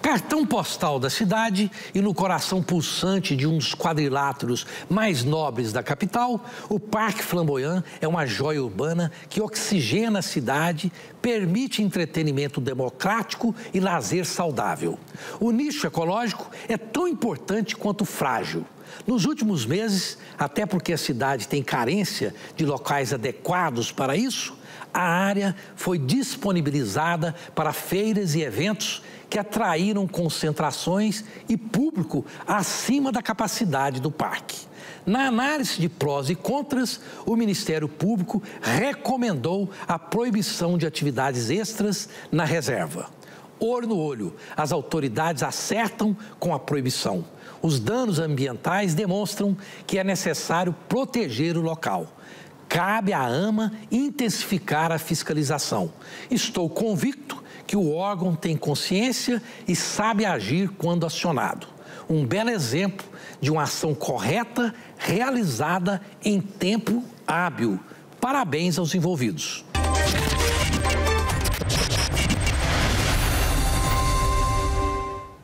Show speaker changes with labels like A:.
A: Cartão postal da cidade e no coração pulsante de um dos quadriláteros mais nobres da capital, o Parque Flamboyant é uma joia urbana que oxigena a cidade, permite entretenimento democrático e lazer saudável. O nicho ecológico é tão importante quanto frágil. Nos últimos meses, até porque a cidade tem carência de locais adequados para isso, a área foi disponibilizada para feiras e eventos que atraíram concentrações e público acima da capacidade do parque. Na análise de prós e contras, o Ministério Público recomendou a proibição de atividades extras na reserva. Olho no olho, as autoridades acertam com a proibição. Os danos ambientais demonstram que é necessário proteger o local. Cabe à AMA intensificar a fiscalização. Estou convicto que o órgão tem consciência e sabe agir quando acionado. Um belo exemplo de uma ação correta realizada em tempo hábil. Parabéns aos envolvidos.